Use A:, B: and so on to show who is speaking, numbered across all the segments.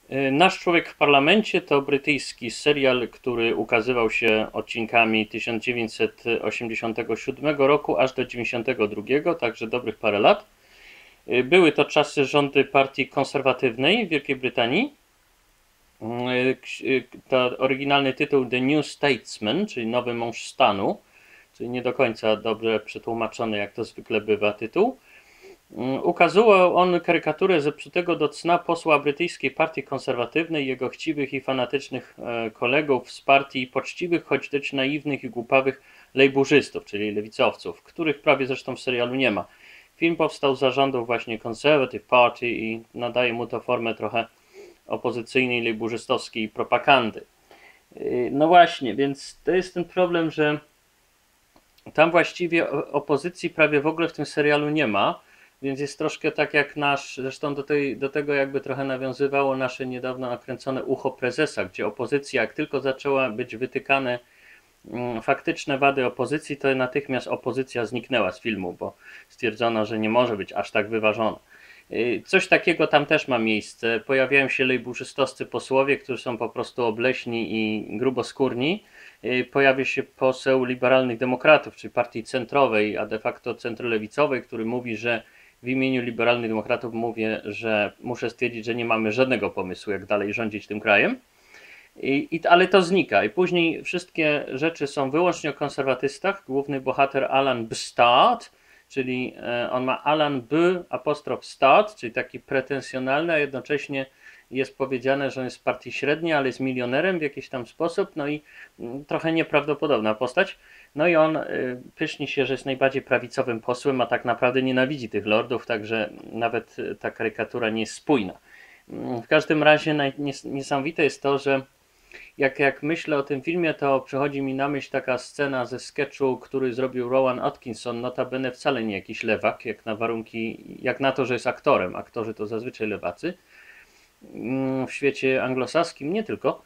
A: Nasz człowiek w parlamencie to brytyjski serial, który ukazywał się odcinkami 1987 roku aż do 1992, także dobrych parę lat. Były to czasy rządy partii konserwatywnej w Wielkiej Brytanii. To oryginalny tytuł The New Statesman, czyli Nowy Mąż Stanu, czyli nie do końca dobrze przetłumaczony, jak to zwykle bywa tytuł. Ukazywał on karykaturę zepsutego do cna posła brytyjskiej partii konserwatywnej, jego chciwych i fanatycznych kolegów z partii poczciwych, choć dość naiwnych i głupawych lejburzystów, czyli lewicowców, których prawie zresztą w serialu nie ma. Film powstał z zarządów właśnie Conservative Party i nadaje mu to formę trochę opozycyjnej, lejburzystowskiej propagandy. No właśnie, więc to jest ten problem, że tam właściwie opozycji prawie w ogóle w tym serialu nie ma, więc jest troszkę tak jak nasz, zresztą do tego jakby trochę nawiązywało nasze niedawno nakręcone Ucho Prezesa, gdzie opozycja, jak tylko zaczęła być wytykane faktyczne wady opozycji, to natychmiast opozycja zniknęła z filmu, bo stwierdzono, że nie może być aż tak wyważona. Coś takiego tam też ma miejsce. Pojawiają się lejburzystowscy posłowie, którzy są po prostu obleśni i gruboskórni. Pojawia się poseł liberalnych demokratów, czyli partii centrowej, a de facto centrolewicowej, który mówi, że w imieniu liberalnych demokratów mówię, że muszę stwierdzić, że nie mamy żadnego pomysłu, jak dalej rządzić tym krajem. Ale to znika i później wszystkie rzeczy są wyłącznie o konserwatystach. Główny bohater Alan Bstart, czyli on ma Alan B apostrof Start, czyli taki pretensjonalny, a jednocześnie jest powiedziane, że on jest z partii średniej, ale jest milionerem w jakiś tam sposób, no i trochę nieprawdopodobna postać. No i on pyszni się, że jest najbardziej prawicowym posłem, a tak naprawdę nienawidzi tych lordów, także nawet ta karykatura nie jest spójna. W każdym razie niesamowite jest to, że jak myślę o tym filmie, to przychodzi mi na myśl taka scena ze sketchu, który zrobił Rowan Atkinson, notabene wcale nie jakiś lewak, jak na to, że jest aktorem. Aktorzy to zazwyczaj lewacy. W świecie anglosaskim nie tylko.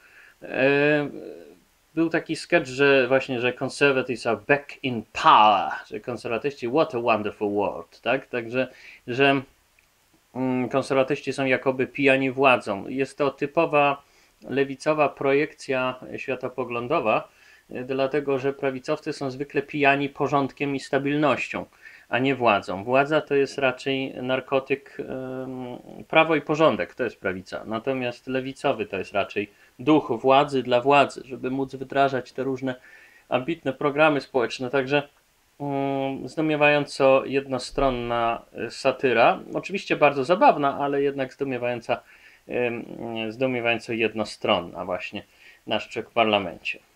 A: Był taki sketch, że właśnie, że conservatives are back in power, że konserwatyści, what a wonderful world, tak? Także, że konserwatyści są jakoby pijani władzą. Jest to typowa lewicowa projekcja światopoglądowa, dlatego że prawicowcy są zwykle pijani porządkiem i stabilnością, a nie władzą. Władza to jest raczej narkotyk, prawo i porządek, to jest prawica. Natomiast lewicowy to jest raczej duch władzy dla władzy, żeby móc wdrażać te różne ambitne programy społeczne. Także zdumiewająco jednostronna satyra, oczywiście bardzo zabawna, ale jednak zdumiewająco jednostronna właśnie nasz człowiek w parlamencie.